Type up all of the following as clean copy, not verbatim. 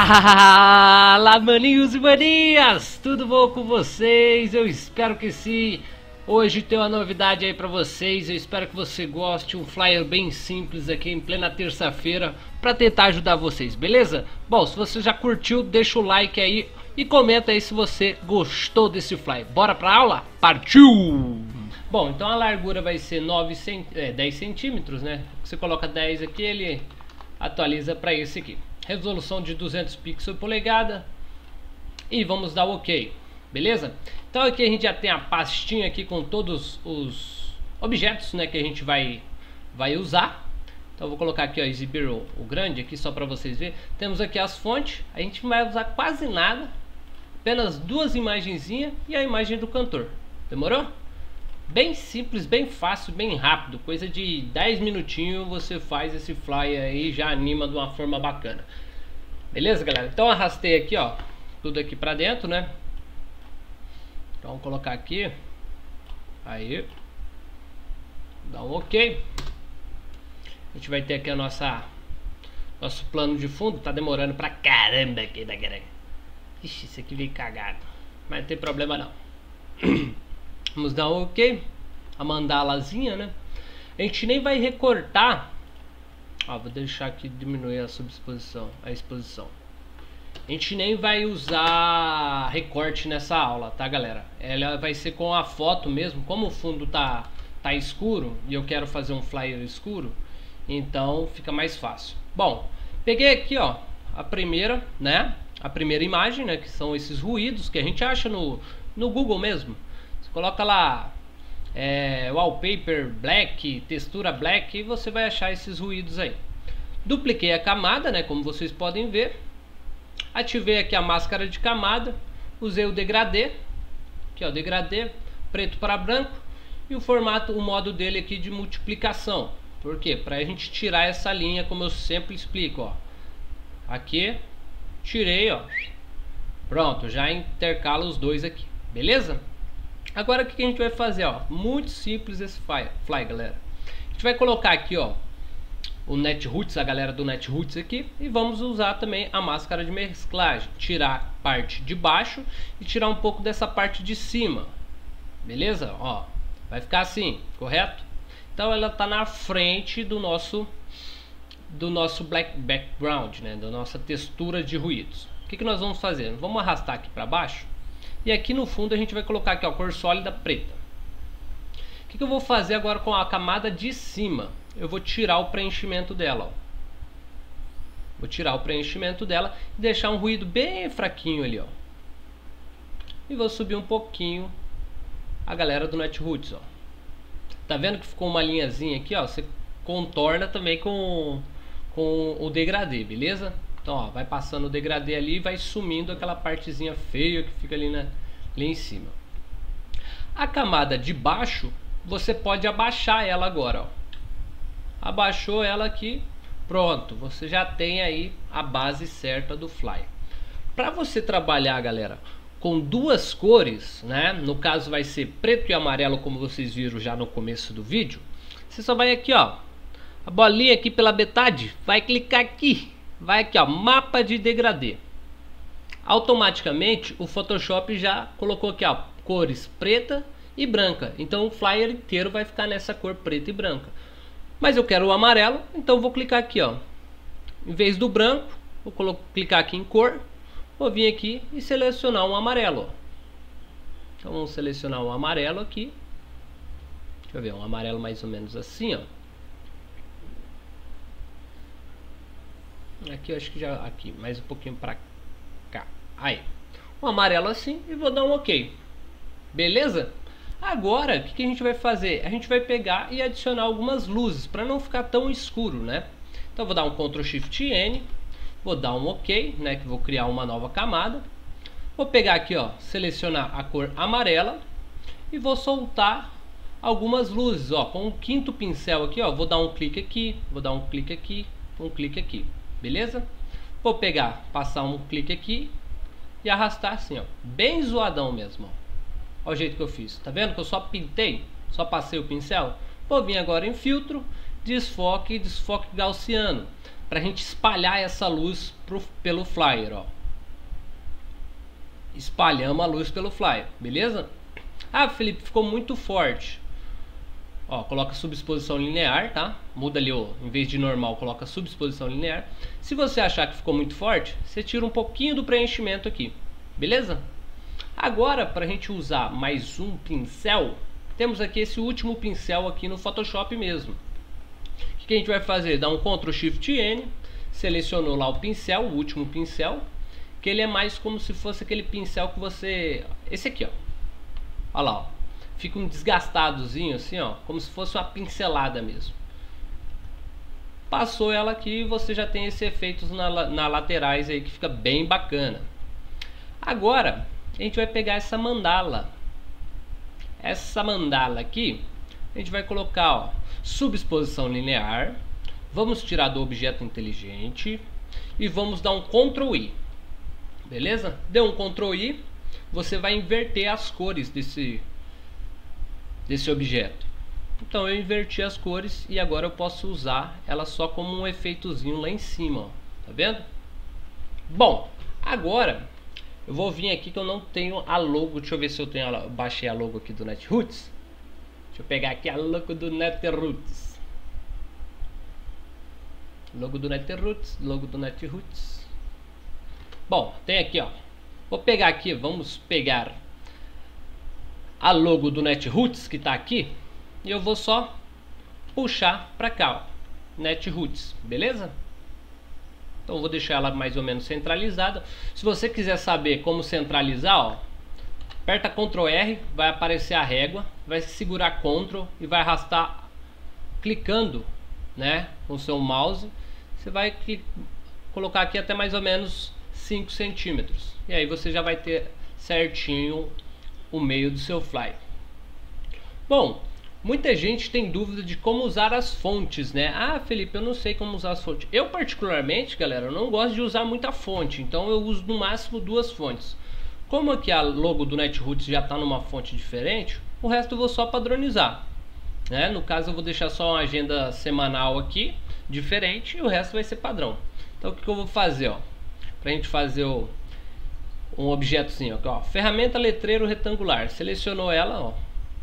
Fala, maninhos e maninhas! Tudo bom com vocês? Eu espero que sim. Hoje tem uma novidade aí pra vocês. Eu espero que você goste. Um flyer bem simples aqui em plena terça-feira pra tentar ajudar vocês, beleza? Bom, se você já curtiu, deixa o like aí e comenta aí se você gostou desse flyer. Bora pra aula? Partiu! Bom, então a largura vai ser 10 centímetros, né? Você coloca 10 aqui, ele atualiza para esse aqui. Resolução de 200 pixels por polegada. E vamos dar o OK, beleza? Então aqui a gente já tem a pastinha aqui com todos os objetos, né, que a gente vai usar. Então eu vou colocar aqui, ó, exibir o grande aqui só para vocês verem. Temos aqui as fontes. A gente não vai usar quase nada. Apenas duas imagenzinhas e a imagem do cantor. Demorou? Bem simples, bem fácil, bem rápido. Coisa de 10 minutinhos você faz esse flyer aí e já anima de uma forma bacana. Beleza, galera? Então arrastei aqui, ó, tudo aqui pra dentro, né? Então vamos colocar aqui. Aí. Dá um OK. A gente vai ter aqui a nosso plano de fundo. Tá demorando pra caramba aqui, né, galera? Ixi, isso aqui veio cagado. Mas não tem problema não. Vamos dar um OK. A mandalazinha, né? A gente nem vai recortar. Ó, vou deixar aqui diminuir a exposição. A gente nem vai usar recorte nessa aula, tá, galera? Ela vai ser com a foto mesmo. Como o fundo tá escuro e eu quero fazer um flyer escuro, então fica mais fácil. Bom, peguei aqui, ó, a primeira, né? A primeira imagem, né? Que são esses ruídos que a gente acha no Google mesmo. Coloca lá wallpaper black, textura black, e você vai achar esses ruídos aí. Dupliquei a camada, né, como vocês podem ver. Ativei aqui a máscara de camada. Usei o degradê. Aqui, ó, degradê, preto para branco. E o formato, o modo dele aqui de multiplicação. Por quê? Para a gente tirar essa linha, como eu sempre explico, ó. Aqui, tirei, ó. Pronto, já intercala os dois aqui. Beleza? Agora o que a gente vai fazer, ó? Muito simples esse fly, galera. A gente vai colocar aqui, ó, o Netroots, a galera do Netroots aqui, e vamos usar também a máscara de mesclagem. Tirar a parte de baixo e tirar um pouco dessa parte de cima. Beleza? Ó, vai ficar assim, correto? Então ela tá na frente do nosso black background, né? Da nossa textura de ruídos. O que nós vamos fazer? Vamos arrastar aqui para baixo. E aqui no fundo a gente vai colocar aqui, ó, cor sólida preta. O que eu vou fazer agora com a camada de cima? Eu vou tirar o preenchimento dela, ó. Vou tirar o preenchimento dela e deixar um ruído bem fraquinho ali, ó. E vou subir um pouquinho a galera do Netroots, ó. Tá vendo que ficou uma linhazinha aqui, ó? Você contorna também com o degradê, beleza? Então, ó, vai passando o degradê ali e vai sumindo aquela partezinha feia que fica ali em cima. A camada de baixo, você pode abaixar ela agora, ó. Abaixou ela aqui, pronto. Você já tem aí a base certa do flyer. Para você trabalhar, galera, com duas cores, né? No caso vai ser preto e amarelo, como vocês viram já no começo do vídeo. Você só vai aqui, ó. A bolinha aqui pela metade, vai clicar aqui. Vai aqui, ó, mapa de degradê. Automaticamente o Photoshop já colocou aqui, ó, cores preta e branca. Então o flyer inteiro vai ficar nessa cor preta e branca. Mas eu quero o amarelo, então vou clicar aqui, ó. Em vez do branco, vou clicar aqui em cor. Vou vir aqui e selecionar um amarelo, ó. Então vamos selecionar um amarelo aqui. Deixa eu ver, um amarelo mais ou menos assim, ó. Aqui eu acho que já aqui mais um pouquinho para cá. Aí, um amarelo assim e vou dar um OK. Beleza? Agora o que a gente vai fazer? A gente vai pegar e adicionar algumas luzes para não ficar tão escuro, né? Então vou dar um Ctrl Shift N, vou dar um OK, né? Que vou criar uma nova camada. Vou pegar aqui, ó, selecionar a cor amarela e vou soltar algumas luzes, ó, com o quinto pincel aqui, ó. Vou dar um clique aqui, vou dar um clique aqui, um clique aqui. Beleza? Vou pegar, passar um clique aqui e arrastar assim, ó, bem zoadão mesmo, ó. Olha o jeito que eu fiz. Tá vendo que eu só pintei, só passei o pincel? Vou vir agora em filtro desfoque e desfoque gaussiano, para a gente espalhar essa luz pelo flyer, ó. Espalhamos a luz pelo flyer, beleza? Ah, Felipe, ficou muito forte. Ó, coloca subexposição linear, tá? Muda ali, ó, em vez de normal, coloca subexposição linear. Se você achar que ficou muito forte, você tira um pouquinho do preenchimento aqui, beleza? Agora, para a gente usar mais um pincel, temos aqui esse último pincel aqui no Photoshop mesmo. O que a gente vai fazer? Dá um Ctrl Shift N, selecionou lá o pincel, o último pincel, que ele é mais como se fosse aquele pincel que você... Esse aqui, ó. Olha lá, ó. Fica um desgastadozinho assim, ó, como se fosse uma pincelada mesmo. Passou ela aqui e você já tem esse efeito na laterais aí que fica bem bacana. Agora a gente vai pegar essa mandala. Essa mandala aqui a gente vai colocar, ó, subexposição linear. Vamos tirar do objeto inteligente e vamos dar um Ctrl I. Beleza? Deu um Ctrl I, você vai inverter as cores desse objeto. Então eu inverti as cores e agora eu posso usar ela só como um efeitozinho lá em cima, ó. Tá vendo? Bom, agora eu vou vir aqui que eu não tenho a logo. Deixa eu ver se eu tenho baixei a logo aqui do Netroots. Deixa eu pegar aqui a logo do Netroots. Logo do Netroots, logo do Netroots. Bom, tem aqui, ó. Vou pegar aqui, vamos pegar a logo do Netroots que está aqui e eu vou só puxar para cá, ó, Netroots, beleza? Então eu vou deixar ela mais ou menos centralizada. Se você quiser saber como centralizar, ó, aperta Ctrl R, vai aparecer a régua, vai segurar Ctrl e vai arrastar clicando, né, com o seu mouse. Você vai colocar aqui até mais ou menos 5 centímetros e aí você já vai ter certinho o meio do seu flyer. Bom, muita gente tem dúvida de como usar as fontes, né? Ah, Felipe, eu não sei como usar as fontes. Eu particularmente, galera, eu não gosto de usar muita fonte, então eu uso no máximo 2 fontes. Como aqui a logo do Netroots já está numa fonte diferente, o resto eu vou só padronizar, né? No caso eu vou deixar só uma agenda semanal aqui, diferente, e o resto vai ser padrão. Então o que eu vou fazer, ó, pra gente fazer um objetozinho aqui, ó, ferramenta letreiro retangular, selecionou ela, ó.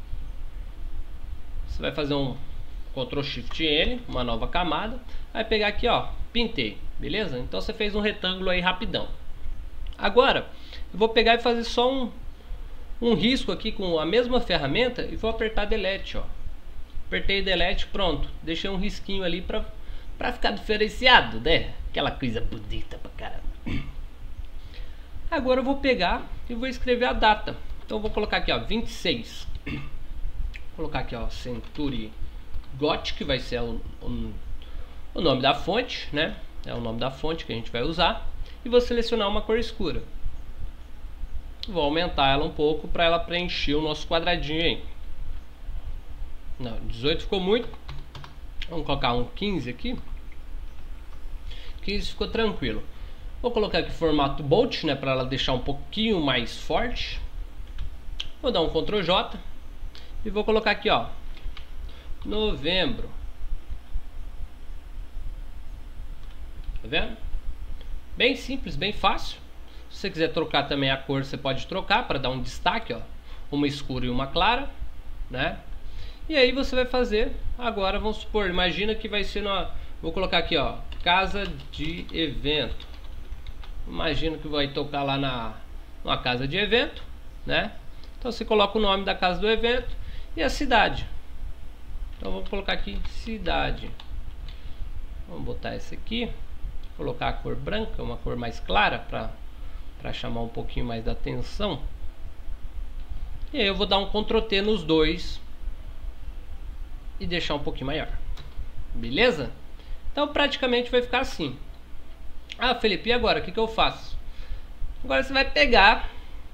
Você vai fazer um Ctrl Shift N, uma nova camada, vai pegar aqui, ó, pintei, beleza? Então você fez um retângulo aí rapidão. Agora eu vou pegar e fazer só um risco aqui com a mesma ferramenta e vou apertar Delete, ó. Apertei Delete, pronto, deixei um risquinho ali pra ficar diferenciado, né? Aquela coisa bonita pra caramba. Agora eu vou pegar e vou escrever a data. Então eu vou colocar aqui, ó, 26. Vou colocar aqui, ó, Century Gothic, que vai ser o nome da fonte, né? É o nome da fonte que a gente vai usar. E vou selecionar uma cor escura. Vou aumentar ela um pouco para ela preencher o nosso quadradinho aí. Não, 18 ficou muito. Vamos colocar um 15 aqui. 15 ficou tranquilo. Vou colocar aqui formato Bolt, né, para ela deixar um pouquinho mais forte. Vou dar um Ctrl J e vou colocar aqui, ó, novembro. Tá vendo? Bem simples, bem fácil. Se você quiser trocar também a cor, você pode trocar para dar um destaque, ó, uma escura e uma clara, né? E aí você vai fazer agora, vamos supor, imagina que vai ser vou colocar aqui, ó, casa de evento. Imagino que vai tocar lá numa casa de evento, né? Então você coloca o nome da casa do evento e a cidade. Então vamos colocar aqui cidade. Vamos botar esse aqui, colocar a cor branca, uma cor mais clara para chamar um pouquinho mais da atenção. E aí eu vou dar um Ctrl T nos dois e deixar um pouquinho maior. Beleza? Então praticamente vai ficar assim. Ah, Felipe, e agora? O que eu faço? Agora você vai pegar,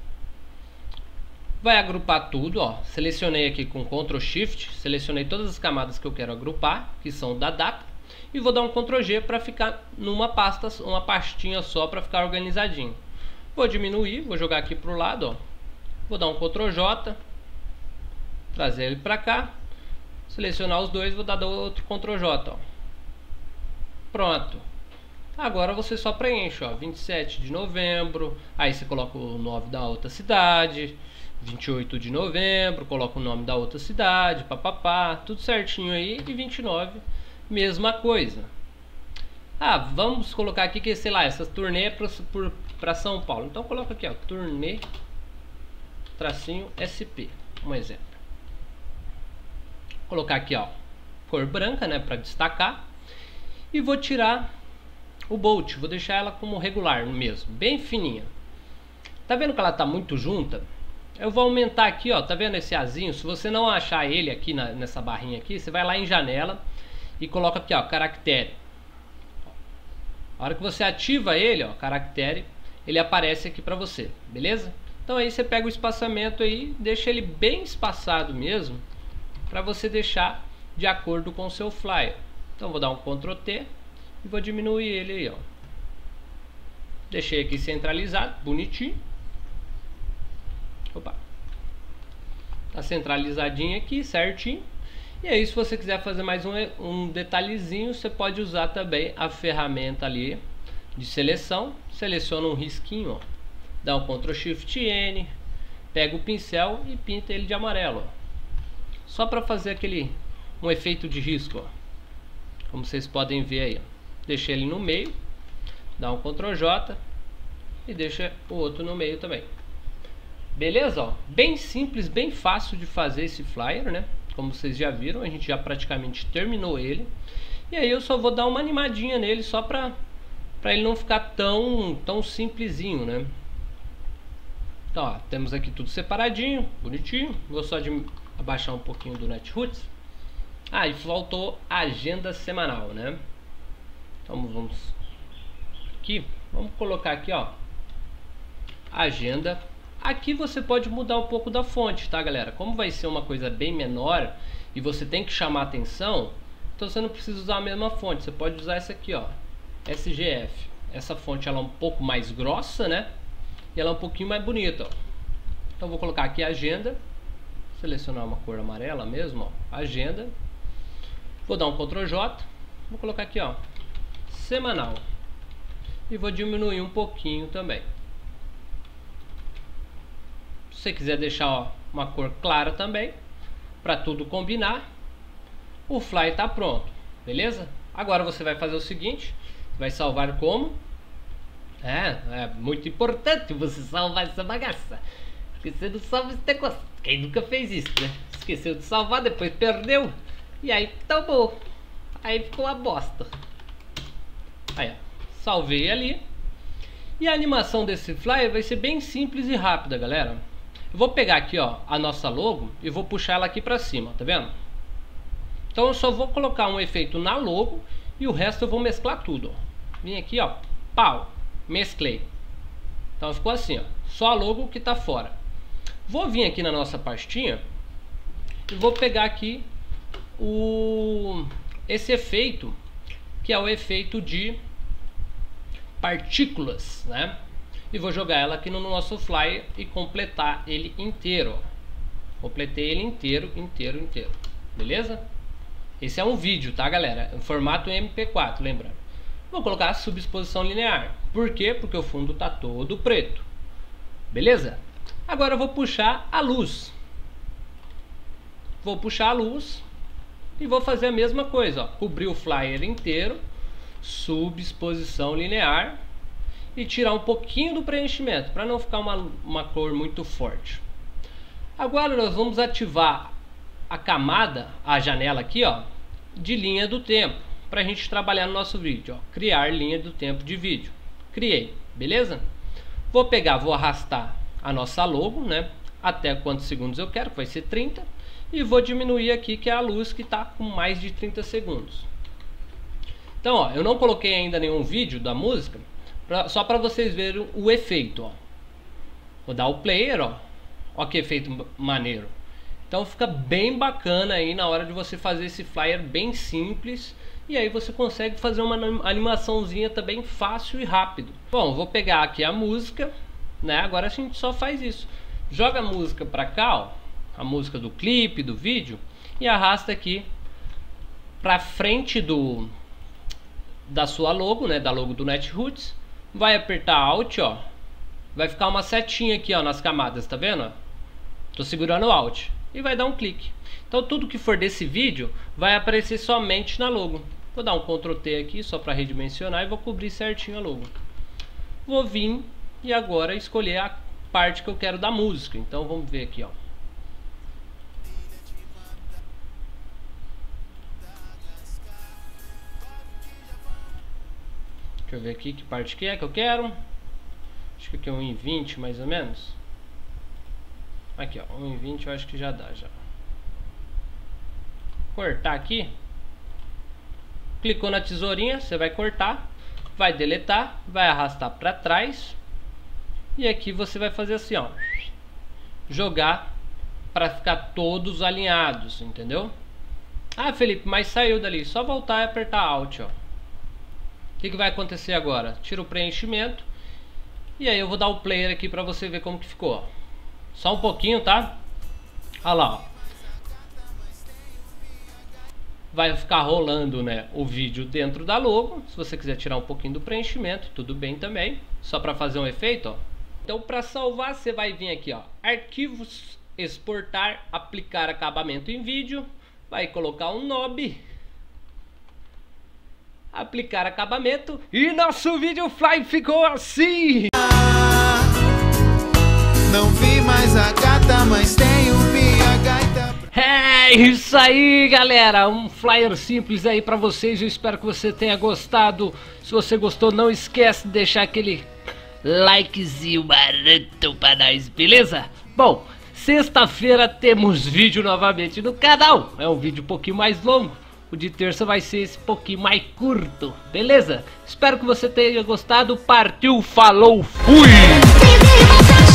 vai agrupar tudo, ó. Selecionei aqui com Ctrl Shift, selecionei todas as camadas que eu quero agrupar, que são da data, e vou dar um Ctrl G para ficar numa pasta, uma pastinha só para ficar organizadinho. Vou diminuir, vou jogar aqui para o lado, ó. Vou dar um Ctrl J, trazer ele para cá, Selecionar os dois, vou dar outro Ctrl J, ó. Pronto. Agora você só preenche, ó, 27 de novembro, aí você coloca o nome da outra cidade, 28 de novembro, coloca o nome da outra cidade, papapá, tudo certinho aí, e 29, mesma coisa. Ah, vamos colocar aqui que, sei lá, essa turnê é para São Paulo, então coloca aqui, ó, turnê tracinho SP, um exemplo. Vou colocar aqui, ó, cor branca, né, para destacar, e vou tirar o Bolt, vou deixar ela como regular mesmo, bem fininha. Tá vendo que ela tá muito junta? Eu vou aumentar aqui, ó, tá vendo esse azinho? Se você não achar ele aqui nessa barrinha aqui, você vai lá em janela e coloca aqui, ó, caractere. A hora que você ativa ele, ó, caractere, ele aparece aqui pra você, beleza? Então aí você pega o espaçamento aí, deixa ele bem espaçado mesmo, pra você deixar de acordo com o seu flyer. Então vou dar um Ctrl T e vou diminuir ele aí, ó. Deixei aqui centralizado, bonitinho. Opa. Tá centralizadinho aqui, certinho. E aí, se você quiser fazer mais um detalhezinho, você pode usar também a ferramenta ali de seleção. Seleciona um risquinho, ó. Dá um Ctrl Shift N, pega o pincel e pinta ele de amarelo, ó. Só para fazer um efeito de risco, ó. Como vocês podem ver aí, ó. Deixa ele no meio, dá um Ctrl J e deixa o outro no meio também. Beleza? Ó, bem simples, bem fácil de fazer esse flyer, né? Como vocês já viram, a gente já praticamente terminou ele. E aí eu só vou dar uma animadinha nele só para ele não ficar tão simplesinho, né? Então, ó, temos aqui tudo separadinho, bonitinho. Vou só abaixar um pouquinho do Netroots. Ah, e faltou a agenda semanal, né? Então vamos aqui, vamos colocar aqui, ó, agenda. Aqui você pode mudar um pouco da fonte, tá, galera? Como vai ser uma coisa bem menor e você tem que chamar atenção, então você não precisa usar a mesma fonte. Você pode usar essa aqui, ó, SGF. Essa fonte ela é um pouco mais grossa, né? E ela é um pouquinho mais bonita, ó. Então vou colocar aqui agenda, selecionar uma cor amarela mesmo, ó, agenda. Vou dar um Ctrl J, vou colocar aqui, ó, semanal, e vou diminuir um pouquinho também. Se você quiser deixar, ó, uma cor clara também, para tudo combinar, o fly está pronto, beleza? Agora você vai fazer o seguinte, vai salvar como? É muito importante você salvar essa bagaça, porque você não salva esse negócio. Quem nunca fez isso, né? Esqueceu de salvar, depois perdeu, e aí tomou, aí ficou uma bosta. Aí, ó, salvei ali. E a animação desse flyer vai ser bem simples e rápida, galera. Eu vou pegar aqui, ó, a nossa logo e vou puxar ela aqui pra cima, tá vendo? Então eu só vou colocar um efeito na logo e o resto eu vou mesclar tudo, ó. Vim aqui, ó, pau, mesclei. Então ficou assim, ó, só a logo que tá fora. Vou vir aqui na nossa pastinha e vou pegar aqui esse efeito, que é o efeito de partículas, né? E vou jogar ela aqui no nosso flyer e completar ele inteiro, ó. Completei ele inteiro, beleza? Esse é um vídeo, tá, galera? Em formato MP4, lembrando. Vou colocar a subexposição linear. Por quê? Porque o fundo tá todo preto. Beleza? Agora eu vou puxar a luz. Vou puxar a luz e vou fazer a mesma coisa, ó. Cobrir o flyer inteiro, subexposição linear e tirar um pouquinho do preenchimento para não ficar uma cor muito forte. Agora nós vamos ativar a camada, a janela aqui, ó, de linha do tempo, para a gente trabalhar no nosso vídeo, ó. Criar linha do tempo de vídeo. Criei, beleza? Vou pegar, vou arrastar a nossa logo, né, até quantos segundos eu quero, que vai ser 30, e vou diminuir aqui, que é a luz que está com mais de 30 segundos. Então, ó, eu não coloquei ainda nenhum vídeo da música, só para vocês verem o efeito, ó. Vou dar o player, ó. Ó que efeito maneiro. Então fica bem bacana aí na hora de você fazer esse flyer bem simples. E aí você consegue fazer uma animaçãozinha também fácil e rápido. Bom, vou pegar aqui a música, né? Agora a gente só faz isso. Joga a música para cá, ó. A música do clipe, do vídeo. e arrasta aqui pra frente da sua logo, né, da logo do Netroots. Vai apertar Alt, ó. Vai ficar uma setinha aqui, ó, nas camadas, tá vendo? Tô segurando o Alt e vai dar um clique. Então tudo que for desse vídeo vai aparecer somente na logo. Vou dar um Ctrl T aqui só para redimensionar e vou cobrir certinho a logo. Vou vir e agora escolher a parte que eu quero da música. Então vamos ver aqui, ó. Deixa eu ver aqui que parte que eu quero. Acho que aqui é 1:20 mais ou menos. Aqui, ó, 1:20 eu acho que já dá já. Cortar aqui. Clicou na tesourinha, você vai cortar, vai deletar, vai arrastar para trás. E aqui você vai fazer assim, ó. Jogar para ficar todos alinhados, entendeu? Ah, Felipe, mas saiu dali. Só voltar e apertar Alt, ó. O que vai acontecer agora? Tira o preenchimento. E aí eu vou dar o player aqui para você ver como que ficou, ó. Só um pouquinho, tá? Olha lá, ó. Vai ficar rolando, né, o vídeo dentro da logo. Se você quiser tirar um pouquinho do preenchimento, tudo bem também. Só para fazer um efeito, ó. Então para salvar você vai vir aqui, ó, arquivos, exportar, aplicar acabamento em vídeo. Vai colocar um knob. Aplicar acabamento. E nosso vídeo fly ficou assim. Não vi mais a gata, mas tenho minha gaita. É isso aí, galera, um flyer simples aí pra vocês. Eu espero que você tenha gostado. Se você gostou, não esquece de deixar aquele likezinho barato pra nós, beleza? Bom, sexta-feira temos vídeo novamente no canal. É um vídeo um pouquinho mais longo. O de terça vai ser esse pouquinho mais curto, beleza? Espero que você tenha gostado. Partiu, falou, fui!